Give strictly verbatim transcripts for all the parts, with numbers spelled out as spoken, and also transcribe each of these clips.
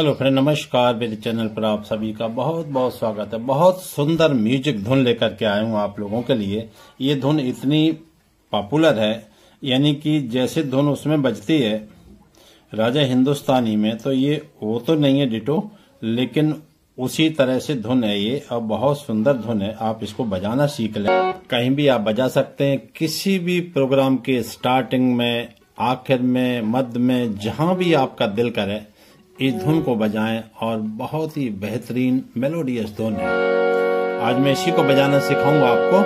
Hello friend, नमस्कार। मेरे channel पर आप सभी का बहुत बहुत स्वागत है। बहुत सुंदर म्यूजिक धुन लेकर के आया हूँ आप लोगों के लिए। ये धुन इतनी पॉपुलर है, यानी कि जैसे धुन उसमें बजती है राजा हिंदुस्तानी में, तो ये वो तो नहीं है डिटो, लेकिन उसी तरह से धुन है ये, और बहुत सुंदर धुन है। आप इसको बजाना सीख लें, कहीं भी आप बजा सकते हैं, किसी भी प्रोग्राम के स्टार्टिंग में, आखिर में, मध्य में, जहां भी आपका दिल करे इस धुन को बजाएं। और बहुत ही बेहतरीन मेलोडियस धुन है। आज मैं इसी को बजाना सिखाऊंगा आपको।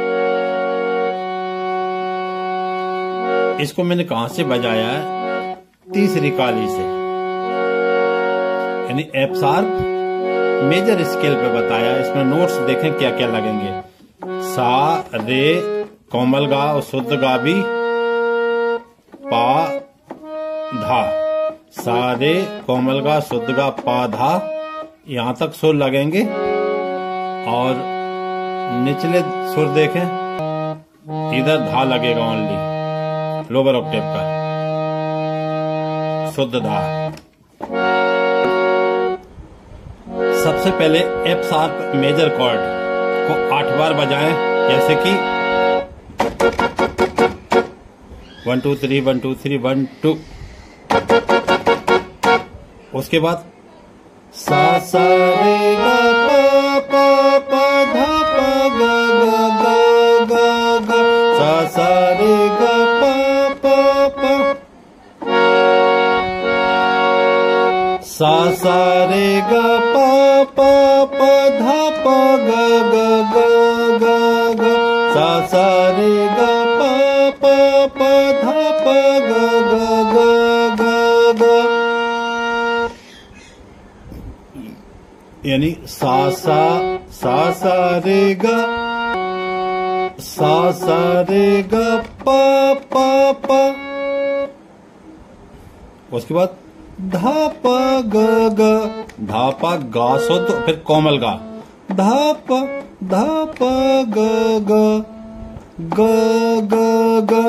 इसको मैंने कहां से बजाया है? तीसरी काली से, यानी एफ शार्प मेजर स्केल पे बताया। इसमें नोट्स देखें क्या क्या लगेंगे। सा, रे, कोमल गा और शुद्ध गा भी, पा, धा। सा, रे, कोमल गा, शुद्ध गा, पा, धा, यहां तक सुर लगेंगे। और निचले सुर देखें, इधर धा लगेगा ओनली, लोअर ऑक्टेव का, शुद्ध धा। सबसे पहले एफ शार्प मेजर कॉर्ड को आठ बार बजाएं, जैसे कि one two three one two three one two. उसके बाद सा सा रे गा पा पा पा धा पा गा गा गा गा गा, सा सा रे गा पा पा पा, सा सा रे गा पा पा पा धा पा गा गा गा गा गा, सा सा रे गा पा पा पा धा पा गा गा गा गा गा। यानी सा सा सा सा रे गा, सा सा रे गा पा पा पा। उसके बाद धा पा गा गा, धा पा गा शुद्ध, फिर कोमल गा, धा पा धा पा गा गा गा गा गा।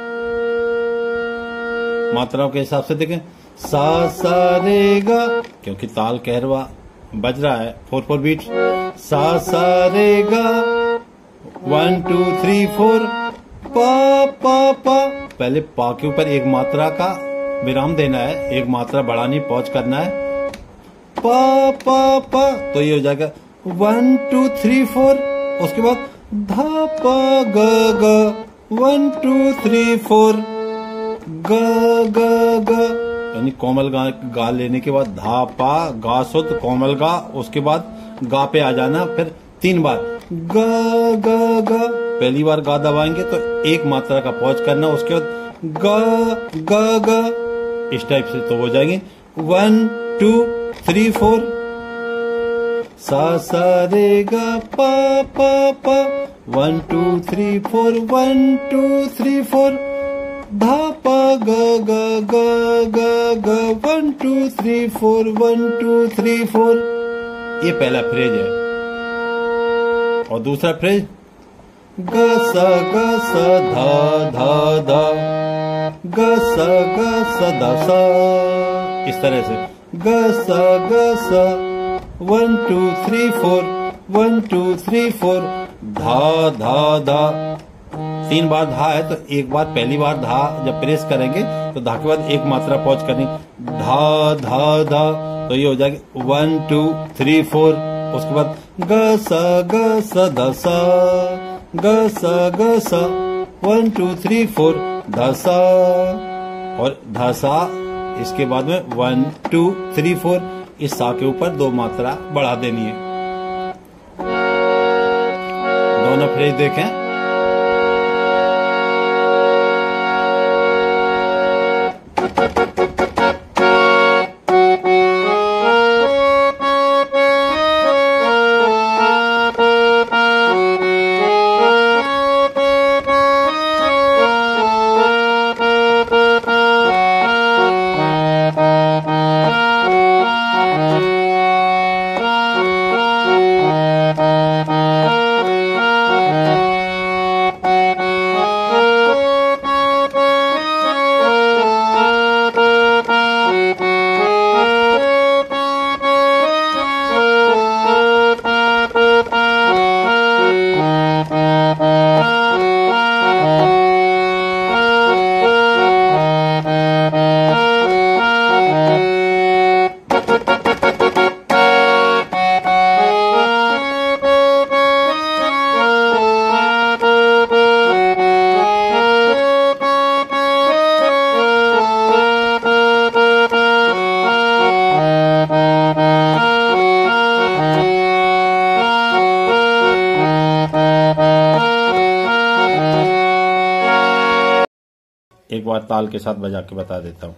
मात्राओं के हिसाब से देखें, सा सा रे गा, क्योंकि ताल कहरवा बज रहा है, फोर फोर बीट। सा सा रे गा, वन टू थ्री फोर, पा पा पा। पहले पा के ऊपर एक मात्रा का विराम देना है, एक मात्रा बढ़ानी, पॉज करना है, पा पा पा, तो ये हो जाएगा वन टू थ्री फोर। उसके बाद धा पा गा गा, वन टू थ्री फोर, गा गा गा। यानी कोमल गा गा लेने के बाद धा पा गा शुद्ध, कोमल गा, उसके बाद गा पे आ जाना, फिर तीन बार गा गा गा। पहली बार गा दबाएंगे तो एक मात्रा का पॉज करना, उसके बाद गा गा गा, इस टाइप से तो हो जाएंगे वन टू थ्री फोर। सा सा रे गा पा पा पा, one two three four, one two three four, धा पा गा गा गा गा गा, one two three four, one two three four. ये पहला फ्रेज है। और दूसरा फ्रेज ग सा ग सा धा धा धा, ग सा ग सा धा सा, इस तरह से ग सा ग सा, one two three four, one two three four, धा धा धा। तीन बार धा है तो एक बार, पहली बार धा जब प्रेस करेंगे तो धा के बाद एक मात्रा पॉज करनी, धा धा धा, तो ये हो जाएगा वन टू थ्री फोर। उसके बाद ग सा ग सा धा सा, ग सा ग सा, वन टू थ्री फोर, धा सा। और धा सा इसके बाद में वन टू थ्री फोर, इस सा के ऊपर दो मात्रा बढ़ा देनी है। दोनों फ्रेज देखें। बार ताल के साथ बजा के बता देता हूँ।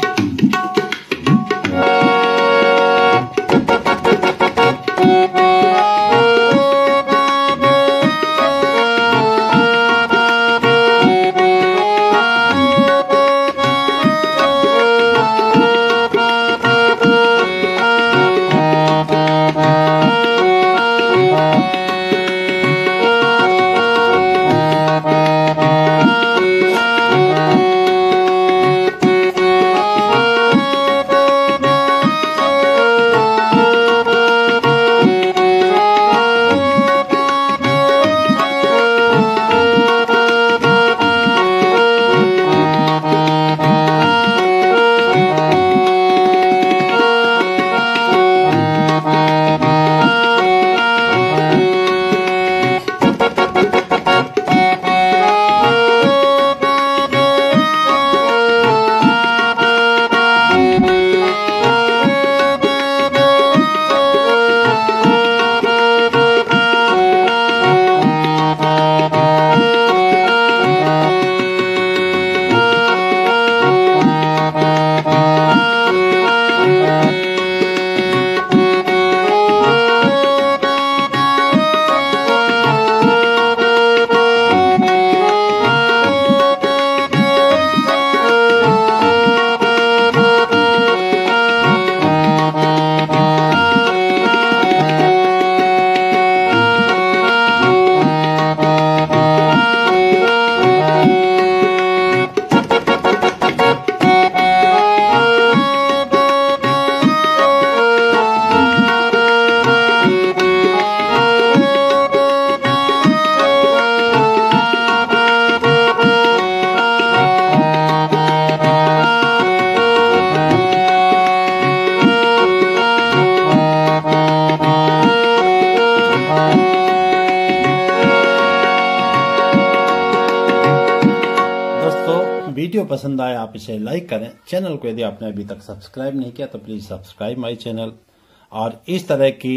वीडियो पसंद आए आप इसे लाइक करें। चैनल को यदि आपने अभी तक सब्सक्राइब नहीं किया तो प्लीज सब्सक्राइब माय चैनल, और इस तरह की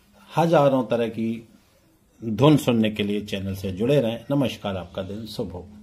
हजारों तरह की धुन सुनने के लिए चैनल से जुड़े रहें। नमस्कार, आपका दिन शुभ हो।